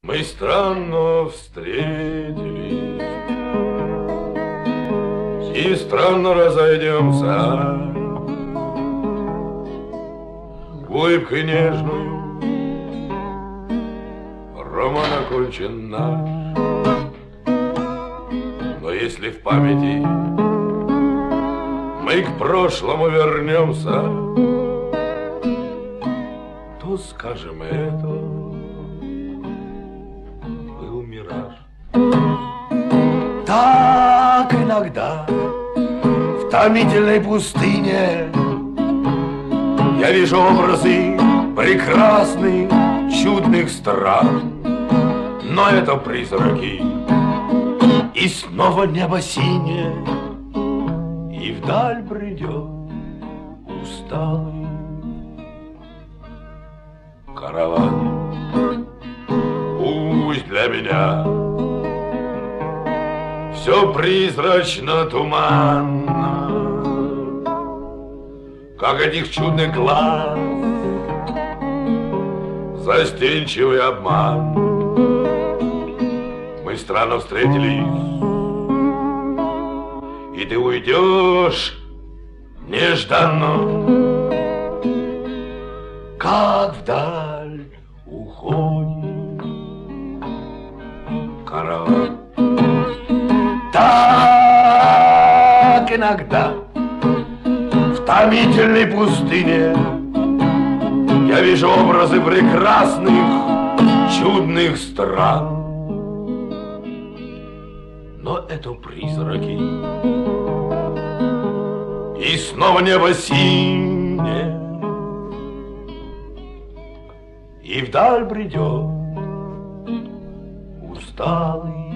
Мы странно встретились и странно разойдемся. Улыбкой нежную роман окончен наш. Но если в памяти мы к прошлому вернемся, то скажем, это был мираж. Так иногда в томительной пустыне я вижу образы прекрасных, чудных стран. Но это призраки, и снова небо синее, и вдаль бредет усталый караван. Пусть для меня все призрачно, туманно, как этих чудных глаз застенчивый обман. Мы странно встретились, и ты уйдешь нежданно, как вдаль уходит караван. Так иногда в томительной пустыне Я вижу образы прекрасных, чудных стран. Но это призраки, и снова небо синее, и вдаль бредет усталый